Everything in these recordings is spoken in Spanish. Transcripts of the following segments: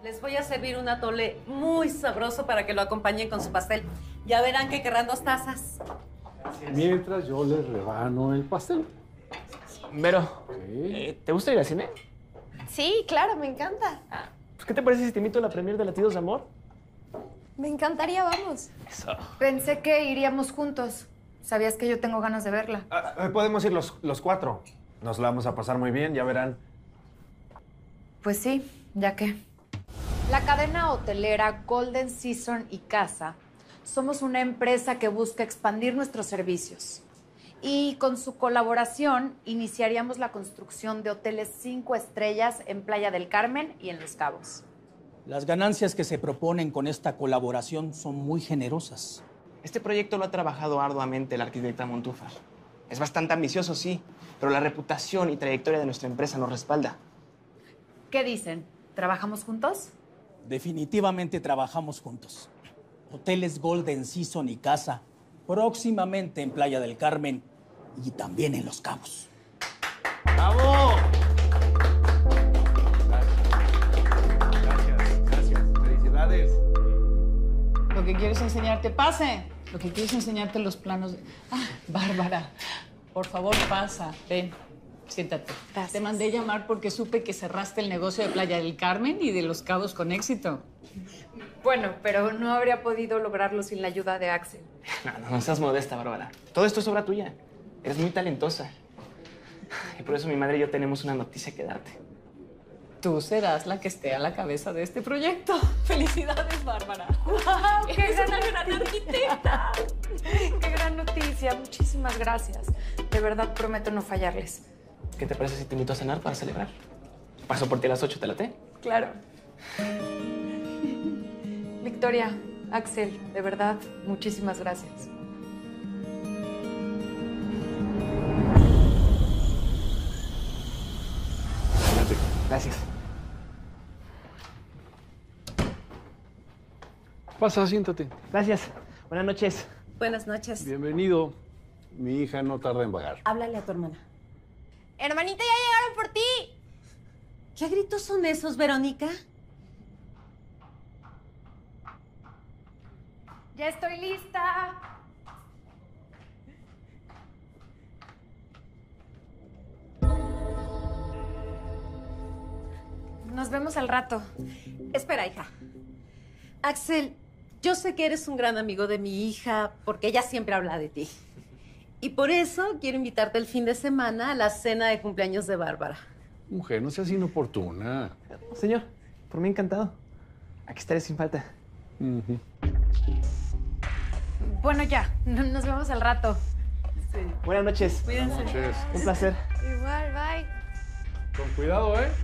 Les voy a servir un atole muy sabroso para que lo acompañen con su pastel. Ya verán que querrán 2 tazas. Gracias. Mientras yo les rebano el pastel. Vero, Sí. ¿te gusta ir al cine? Sí, claro, me encanta. Pues, ¿qué te parece si te invito a la premier de Latidos de Amor? Me encantaría, vamos. Eso. Pensé que iríamos juntos. Sabías que yo tengo ganas de verla. Podemos ir los 4. Nos la vamos a pasar muy bien, ya verán. Pues sí, ya que. La cadena hotelera Golden Season y Casa somos una empresa que busca expandir nuestros servicios. Y con su colaboración iniciaríamos la construcción de hoteles 5 estrellas en Playa del Carmen y en Los Cabos. Las ganancias que se proponen con esta colaboración son muy generosas. Este proyecto lo ha trabajado arduamente la arquitecta Montúfar. Es bastante ambicioso, sí, pero la reputación y trayectoria de nuestra empresa nos respalda. ¿Qué dicen? ¿Trabajamos juntos? Definitivamente trabajamos juntos. Hoteles Golden Season y Casa, próximamente en Playa del Carmen y también en Los Cabos. ¡Bravo! Gracias. Felicidades. Lo que quiero es enseñarte, pase. Lo que quiero es enseñarte los planos. Bárbara, por favor, pasa. Ven, siéntate. Gracias. Te mandé llamar porque supe que cerraste el negocio de Playa del Carmen y de Los Cabos con éxito. Bueno, pero no habría podido lograrlo sin la ayuda de Axel. No seas modesta, Bárbara. Todo esto es obra tuya. Eres muy talentosa. Y por eso mi madre y yo tenemos una noticia que darte. Tú serás la que esté a la cabeza de este proyecto. ¡Felicidades, Bárbara! ¡Wow! ¡Qué gran arquitecta! ¡Qué gran noticia! Muchísimas gracias. De verdad prometo no fallarles. ¿Qué te parece si te invito a cenar para celebrar? Paso por ti a las 8, ¿te late? Claro. Victoria, Axel, de verdad, muchísimas gracias. Gracias. Pasa, siéntate. Gracias. Buenas noches. Buenas noches. Bienvenido. Mi hija no tarda en vagar. Háblale a tu hermana. Hermanita, ya llegaron por ti. ¿Qué gritos son esos, Verónica? ¡Ya estoy lista! Nos vemos al rato. Espera, hija. Axel, yo sé que eres un gran amigo de mi hija porque ella siempre habla de ti. Y por eso quiero invitarte el fin de semana a la cena de cumpleaños de Bárbara. Mujer, no seas inoportuna. Señor, por mí encantado. Aquí estaré sin falta. Ujú. Bueno, ya, nos vemos al rato. Buenas noches. Cuídense. Buenas noches. Un placer. Igual, bye. Con cuidado, ¿eh?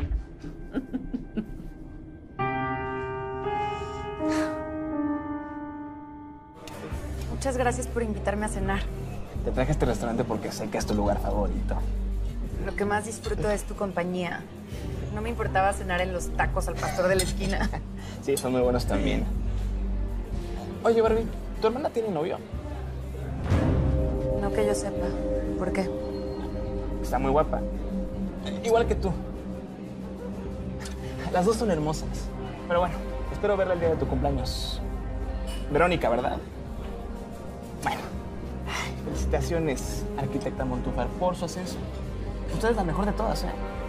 Muchas gracias por invitarme a cenar. Te traje a este restaurante porque sé que es tu lugar favorito. Lo que más disfruto es tu compañía. No me importaba cenar en los tacos al pastor de la esquina. Sí, son muy buenos también. Oye, Barbie, ¿tu hermana tiene novio? No que yo sepa. ¿Por qué? Está muy guapa. Igual que tú. Las dos son hermosas. Pero bueno, espero verla el día de tu cumpleaños. Verónica, ¿verdad? Bueno. Felicitaciones, arquitecta Montúfar, por su ascenso. Usted es la mejor de todas, ¿eh?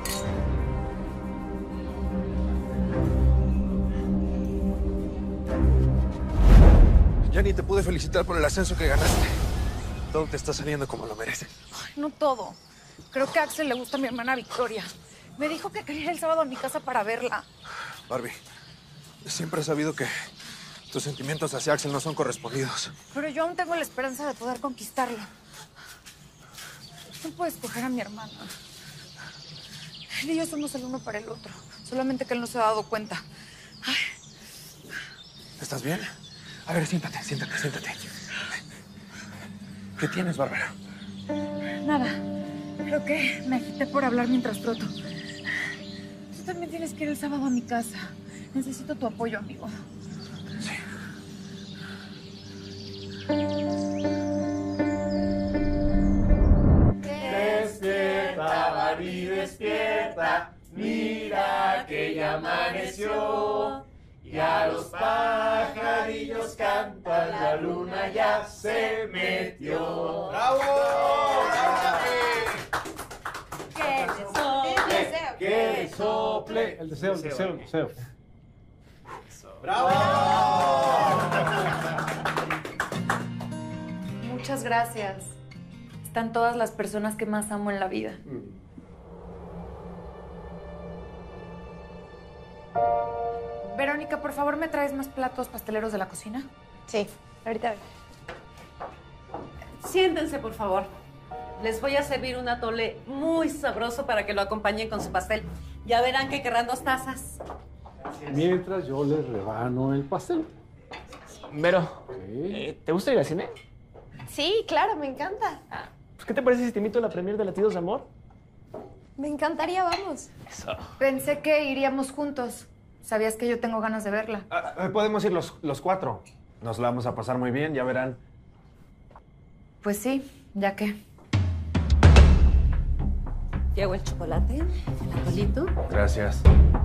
Ya ni te pude felicitar por el ascenso que ganaste. Todo te está saliendo como lo mereces. No todo. Creo que a Axel le gusta a mi hermana Victoria. Me dijo que quería ir el sábado a mi casa para verla. Barbie, siempre he sabido que tus sentimientos hacia Axel no son correspondidos. Pero yo aún tengo la esperanza de poder conquistarla. No puedo escoger a mi hermana. Él y yo somos el uno para el otro. Solamente que él no se ha dado cuenta. Ay, ¿Estás bien? A ver, siéntate. ¿Qué tienes, Bárbara? nada. Creo que me agité por hablar mientras troto. Tú también tienes que ir el sábado a mi casa. Necesito tu apoyo, amigo. Sí. Despierta, Barbie, despierta. Mira que ya amaneció. La luna ya se metió. ¡Bravo! Que le sople. Que le sople. El deseo. ¡Bravo! Muchas gracias. Están todas las personas que más amo en la vida. Verónica, por favor, ¿me traes más platos pasteleros de la cocina? Sí, ahorita vengo. Siéntense, por favor. Les voy a servir un atole muy sabroso para que lo acompañen con su pastel. Ya verán que querrán 2 tazas. Mientras yo les rebano el pastel. Vero, Sí. ¿te gusta ir al cine? Sí, claro, me encanta. Pues, ¿qué te parece si te invito a la premier de Latidos de Amor? Me encantaría, vamos. Eso. Pensé que iríamos juntos. ¿Sabías que yo tengo ganas de verla? Podemos ir los 4. Nos la vamos a pasar muy bien, ya verán. Pues sí, ya que. Llevo el chocolate, el atolito. Gracias.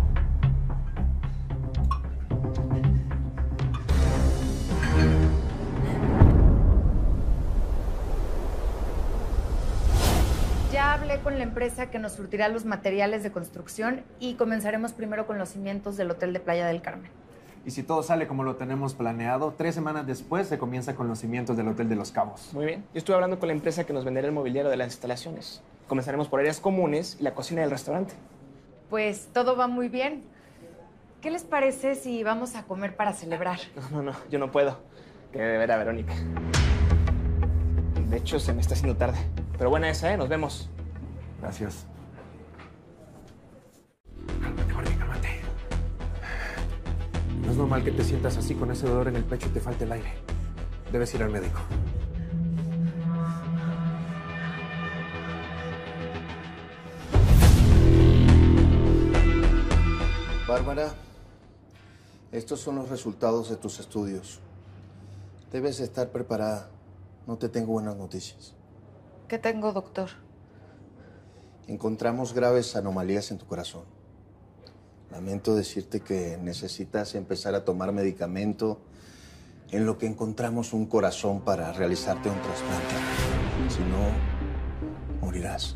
Ya hablé con la empresa que nos surtirá los materiales de construcción y comenzaremos primero con los cimientos del Hotel de Playa del Carmen. Y si todo sale como lo tenemos planeado, 3 semanas después se comienza con los cimientos del Hotel de los Cabos. Muy bien. Yo estuve hablando con la empresa que nos venderá el mobiliario de las instalaciones. Comenzaremos por áreas comunes y la cocina del restaurante. Pues todo va muy bien. ¿Qué les parece si vamos a comer para celebrar? No, yo no puedo. Que de ver a Verónica. De hecho, se me está haciendo tarde. Pero buena esa, ¿eh? Nos vemos. Gracias. Cálmate, Jorge, cálmate. No es normal que te sientas así con ese dolor en el pecho y te falte el aire. Debes ir al médico. Bárbara, estos son los resultados de tus estudios. Debes estar preparada. No te tengo buenas noticias. ¿Qué tengo, doctor? Encontramos graves anomalías en tu corazón. Lamento decirte que necesitas empezar a tomar medicamento en lo que encontramos un corazón para realizarte un trasplante. Si no, morirás.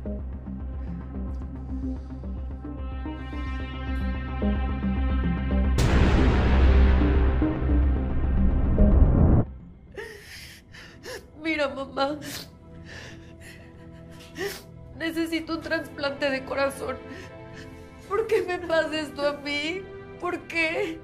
Mira, mamá. Necesito un trasplante de corazón. ¿Por qué me pasa esto a mí? ¿Por qué?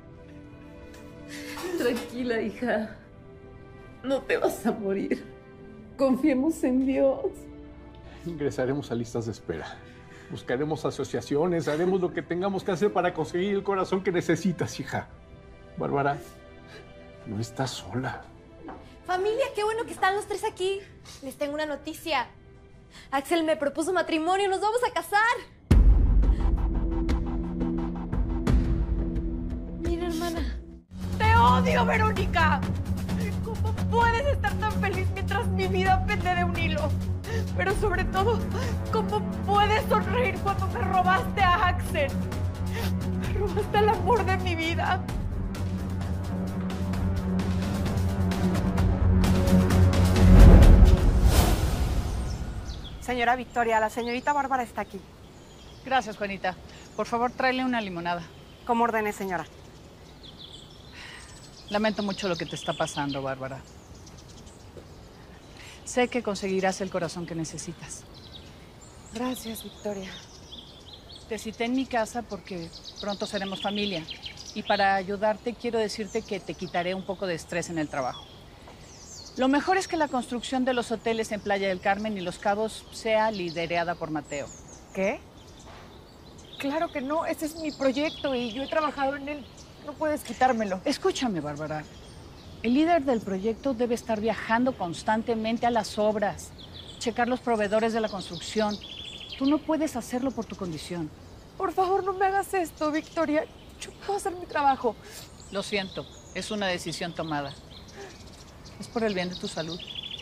Tranquila, hija. No te vas a morir. Confiemos en Dios. Ingresaremos a listas de espera. Buscaremos asociaciones, haremos lo que tengamos que hacer para conseguir el corazón que necesitas, hija. Bárbara, no estás sola. Familia, qué bueno que están los 3 aquí. Les tengo una noticia. Axel me propuso matrimonio, nos vamos a casar. Mira, hermana. ¡Te odio, Verónica! ¿Cómo puedes estar tan feliz mientras mi vida pende de un hilo? Pero sobre todo, ¿cómo puedes sonreír cuando me robaste a Axel? Me robaste el amor de mi vida. Señora Victoria, la señorita Bárbara está aquí. Gracias, Juanita. Por favor, tráele una limonada. ¿Cómo ordene, señora? Lamento mucho lo que te está pasando, Bárbara. Sé que conseguirás el corazón que necesitas. Gracias, Victoria. Te cité en mi casa porque pronto seremos familia. Y para ayudarte, quiero decirte que te quitaré un poco de estrés en el trabajo. Lo mejor es que la construcción de los hoteles en Playa del Carmen y Los Cabos sea liderada por Mateo. ¿Qué? Claro que no, ese es mi proyecto y yo he trabajado en él. No puedes quitármelo. Escúchame, Bárbara. El líder del proyecto debe estar viajando constantemente a las obras, checar los proveedores de la construcción. Tú no puedes hacerlo por tu condición. Por favor, no me hagas esto, Victoria. Yo puedo hacer mi trabajo. Lo siento, es una decisión tomada. Es por el bien de tu salud.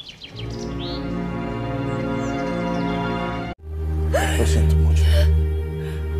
Lo siento mucho.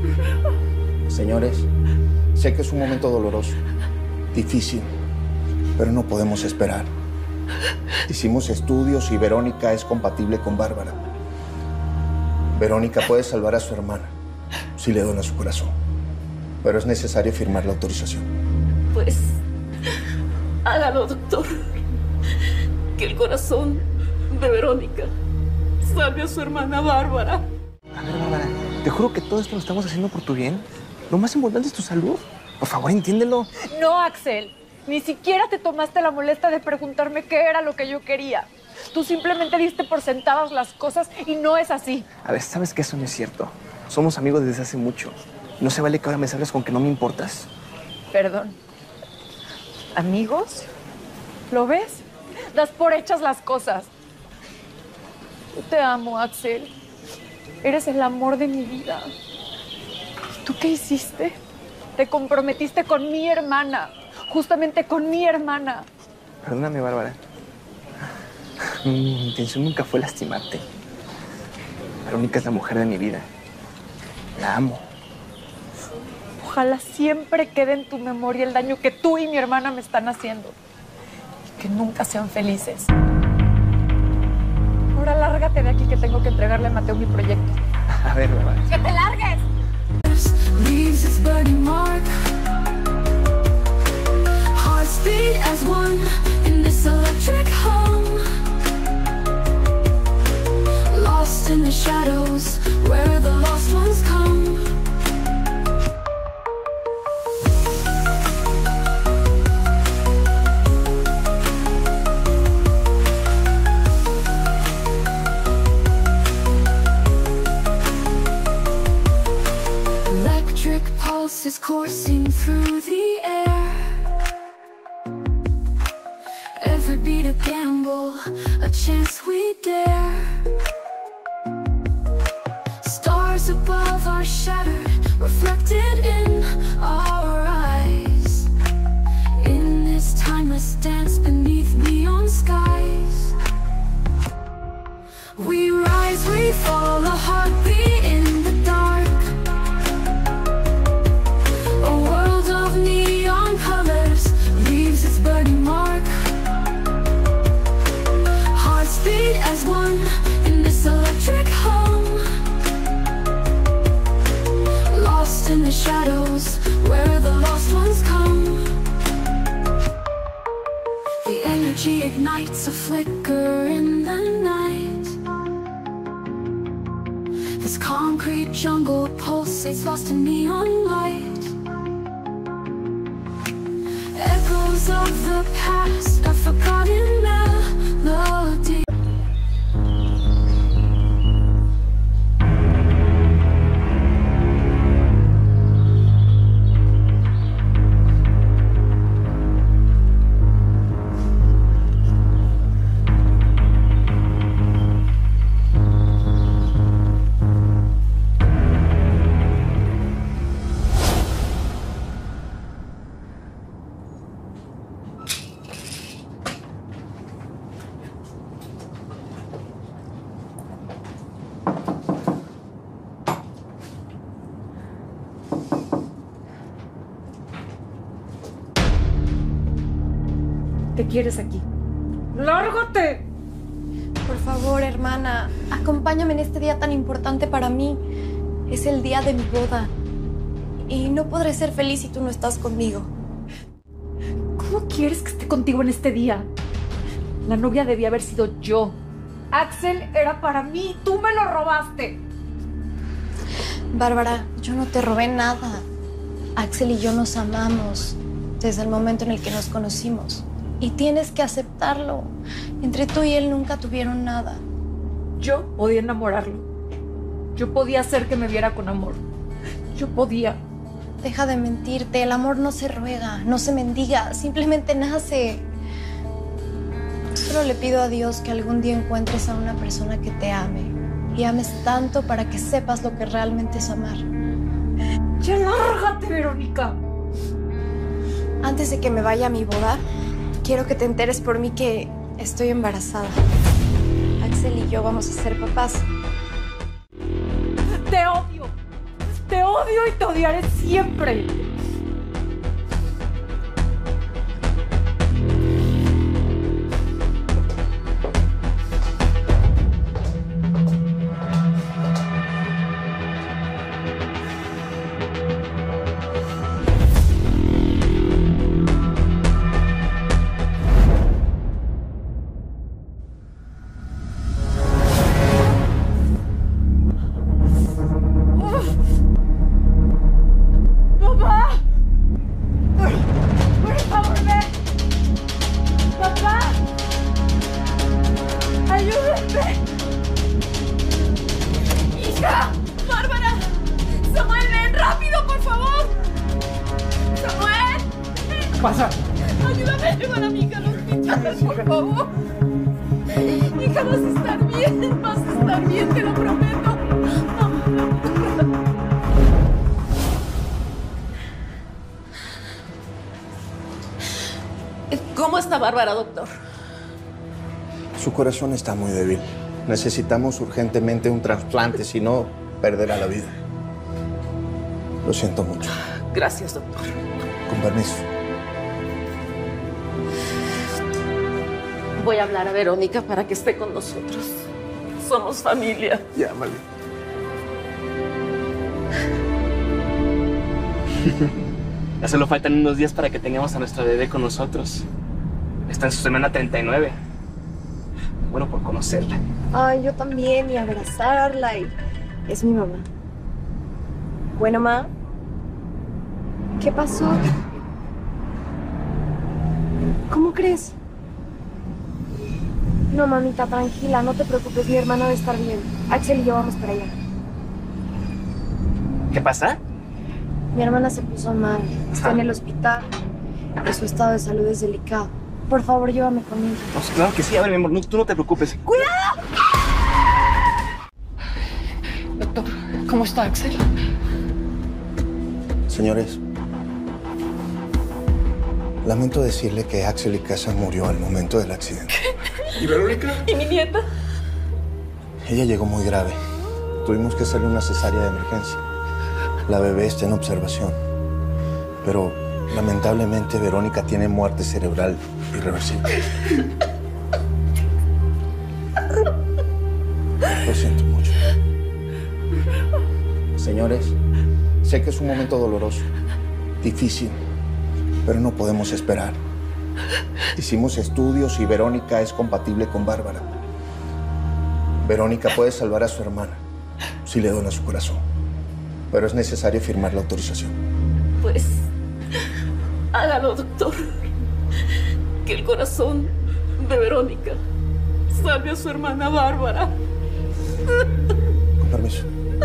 Señores, sé que es un momento doloroso, difícil, pero no podemos esperar. Hicimos estudios y Verónica es compatible con Bárbara. Verónica puede salvar a su hermana si le dona su corazón, pero es necesario firmar la autorización. Pues, hágalo, doctor. Que el corazón de Verónica salve a su hermana Bárbara. A ver, Bárbara, te juro que todo esto lo estamos haciendo por tu bien. Lo más importante es tu salud. Por favor, entiéndelo. No, Axel. Ni siquiera te tomaste la molestia de preguntarme qué era lo que yo quería. Tú simplemente diste por sentadas las cosas y no es así. A ver, sabes que eso no es cierto. Somos amigos desde hace mucho. No se vale que ahora me salgas con que no me importas. Perdón. ¿Amigos? ¿Lo ves? Das por hechas las cosas. Yo te amo, Axel. Eres el amor de mi vida. ¿Y tú qué hiciste? Te comprometiste con mi hermana. Justamente con mi hermana. Perdóname, Bárbara. Mi intención nunca fue lastimarte. Verónica es la mujer de mi vida. La amo. Ojalá siempre quede en tu memoria el daño que tú y mi hermana me están haciendo. Y que nunca sean felices. Ahora lárgate de aquí que tengo que entregarle a Mateo mi proyecto. A ver, Bárbara. ¡Que te largues! Beat as one in this electric home, lost in the shadows where the lost ones come. Electric pulses coursing through the air. Every beat a gamble, a chance we dare. Stars above are shattered, reflected in our eyes. In this timeless dance beneath neon skies, we rise, we fall, a heartbeat in the dark. A world of neon colors leaves its burning mark. Beat as one in this electric home, lost in the shadows where the lost ones come. The energy ignites a flicker in the night. This concrete jungle pulsates, lost in neon light. Echoes of the past, a forgotten melody. ¿Qué quieres aquí? ¡Lárgate! Por favor, hermana, acompáñame en este día tan importante para mí. Es el día de mi boda. Y no podré ser feliz si tú no estás conmigo. ¿Cómo quieres que esté contigo en este día? La novia debía haber sido yo. Axel era para mí, tú me lo robaste. Bárbara, yo no te robé nada. Axel y yo nos amamos desde el momento en el que nos conocimos. Y tienes que aceptarlo. Entre tú y él nunca tuvieron nada. Yo podía enamorarlo. Yo podía hacer que me viera con amor. Yo podía. Deja de mentirte. El amor no se ruega, no se mendiga. Simplemente nace. Solo le pido a Dios que algún día encuentres a una persona que te ame. Y ames tanto para que sepas lo que realmente es amar. ¡Ya lárgate, Verónica! Antes de que me vaya a mi boda, quiero que te enteres por mí que estoy embarazada. Axel y yo vamos a ser papás. ¡Te odio! ¡Te odio y te odiaré siempre! pasa? Ayúdame a llevar a mi hija al hospital, por favor. Hija, vas a estar bien, vas a estar bien, te lo prometo. ¿Cómo está Bárbara, doctor? Su corazón está muy débil. Necesitamos urgentemente un trasplante, si no, perderá la vida. Lo siento mucho. Gracias, doctor. Con permiso. Voy a hablar a Verónica para que esté con nosotros. Somos familia. Llámale. Ya solo faltan unos días para que tengamos a nuestra bebé con nosotros. Está en su semana 39. Bueno, por conocerla. Ay, yo también, y abrazarla, y es mi mamá. Bueno, ma, ¿qué pasó? ¿Cómo crees? No, mamita, tranquila, no te preocupes, mi hermana debe estar bien. Axel y yo vamos para allá. ¿Qué pasa? Mi hermana se puso mal, está en el hospital y su estado de salud es delicado. Por favor, llévame con ella. Pues claro que sí, a ver, mi amor, no, tú no te preocupes. ¡Cuidado! Doctor, ¿cómo está Axel? Señores, lamento decirle que Axel y Casa murió al momento del accidente. ¿Y Verónica? ¿Y mi nieta? Ella llegó muy grave. Tuvimos que hacerle una cesárea de emergencia. La bebé está en observación. Pero, lamentablemente, Verónica tiene muerte cerebral irreversible. Lo siento mucho. Señores, sé que es un momento doloroso, difícil, pero no podemos esperar. Hicimos estudios y Verónica es compatible con Bárbara. Verónica puede salvar a su hermana si le dona su corazón, pero es necesario firmar la autorización. Pues, hágalo, doctor. Que el corazón de Verónica salve a su hermana Bárbara. Con permiso.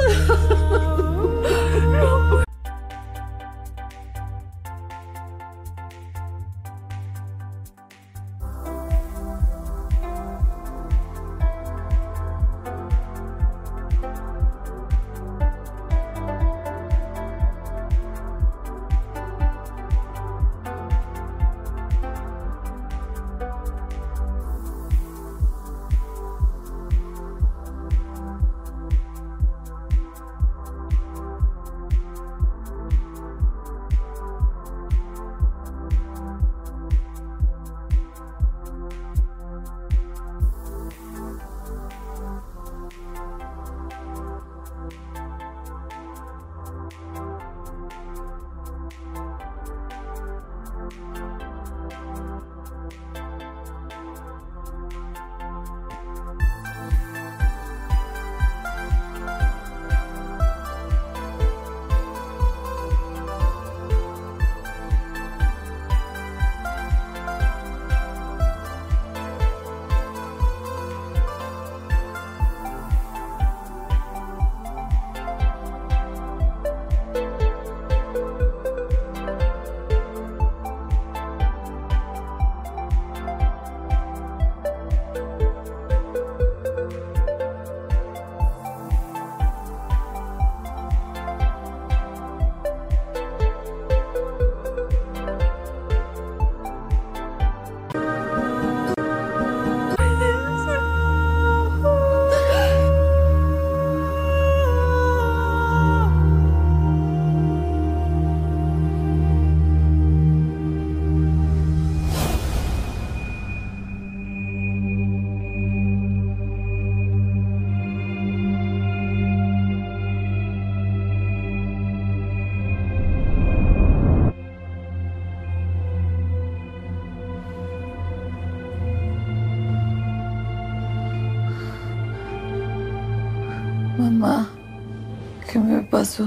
Mamá, ¿qué me pasó?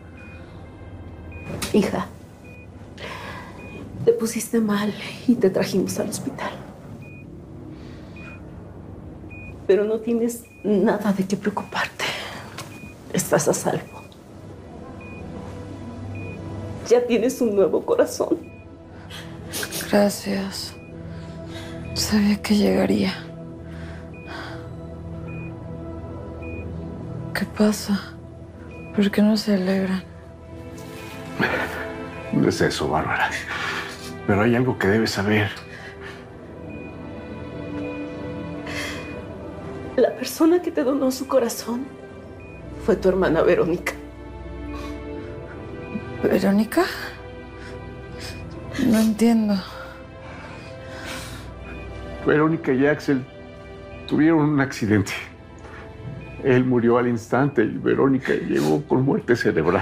Hija, te pusiste mal y te trajimos al hospital. Pero no tienes nada de qué preocuparte. Estás a salvo. Ya tienes un nuevo corazón. Gracias. Sabía que llegaría. ¿Qué pasa? ¿Por qué no se alegran? No es eso, Bárbara. Pero hay algo que debes saber. La persona que te donó su corazón fue tu hermana Verónica. ¿Verónica? No entiendo. Verónica y Axel tuvieron un accidente. Él murió al instante y Verónica llegó con muerte cerebral.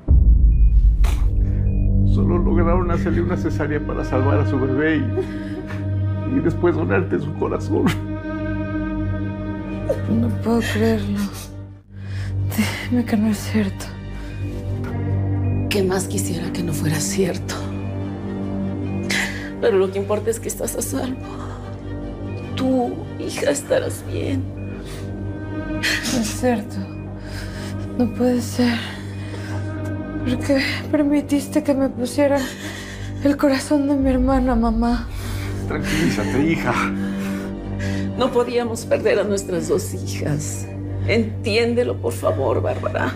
Solo lograron hacerle una cesárea para salvar a su bebé y después donarte su corazón. No puedo creerlo. Dime que no es cierto. ¿Qué más quisiera que no fuera cierto? Pero lo que importa es que estás a salvo. Tu hija estarás bien. No es cierto. No puede ser. ¿Por qué permitiste que me pusieran el corazón de mi hermana, mamá? Tranquilízate, hija. No podíamos perder a nuestras dos hijas. Entiéndelo, por favor, Bárbara.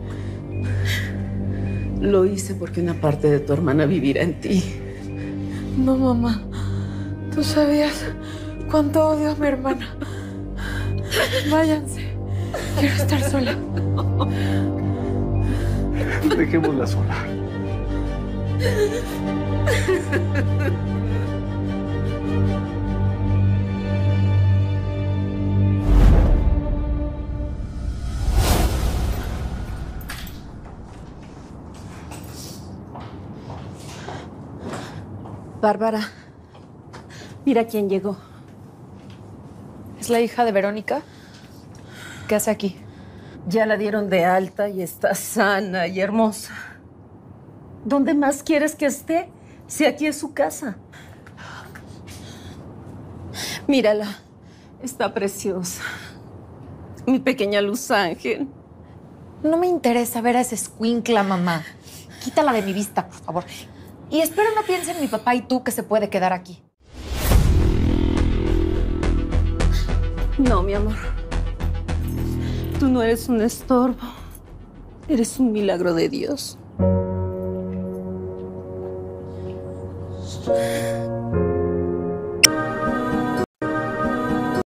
Lo hice porque una parte de tu hermana vivirá en ti. No, mamá. Tú sabías cuánto odio a mi hermana. Váyanse. Quiero estar sola. Dejémosla sola. Bárbara, mira quién llegó. ¿Es la hija de Verónica? ¿Qué hace aquí? Ya la dieron de alta y está sana y hermosa. ¿Dónde más quieres que esté? Si aquí es su casa. Mírala, está preciosa. Mi pequeña Luz Ángel. No me interesa ver a esa escuincla, mamá. Quítala de mi vista, por favor. Y espero no piensen mi papá y tú que se puede quedar aquí. No, mi amor. Tú no eres un estorbo. Eres un milagro de Dios.